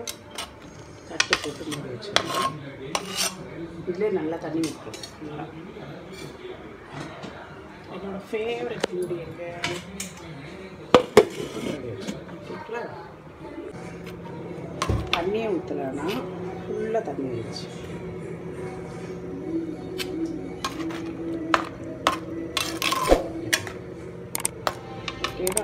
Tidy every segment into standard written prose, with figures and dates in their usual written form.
தட்டு போட்டு மூடி வச்சுருக்கோம். இதிலே நல்லா தண்ணி ஊற்றும். நல்லா என்னோடய ஃபேவரட் மூடி எங்கே ஓகேங்களா. தண்ணியே ஊற்றலைன்னா ஃபுல்லாக தண்ணி ஆயிடுச்சு. ஓகேவா.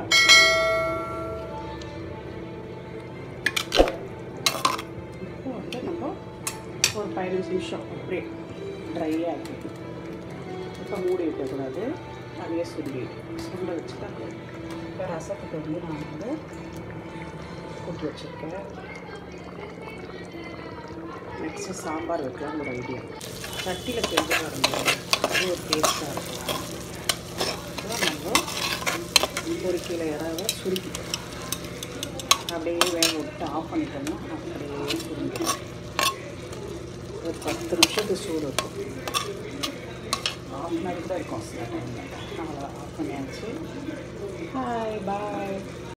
இப்போ வந்து நம்ம ஒரு 15 நிமிஷம் அப்படியே ட்ரை ஆகிடுது. இப்போ மூடி வைக்கக்கூடாது, அதையே சுண்ட வச்சுட்டா. இப்போ ரசத்துக்கு வந்து நான் வந்து கூட்டி வச்சுருக்கேன். நெக்ஸ்ட்டு சாம்பார் வைக்கலாம் ஒரு ஐடியா. சட்டியில் செஞ்சு பாருங்க, அது ஒரு டேஸ்ட்டாக இருக்கும். அப்புறம் நம்ம ஒரு கிலோ இறாவை சுருக்கிட்டோம், அப்படியே வேக விட்டு ஆஃப் பண்ணிட்டோம்னா அப்படியே சுருங்கிடும். ஒரு 10 நிமிஷத்துக்கு சூடு இருக்கும். ஆஃப் கூட இருக்கும் சில டைமில். அவ்வளோ ஆஃப் பண்ணியாச்சு. பாய் பாய்.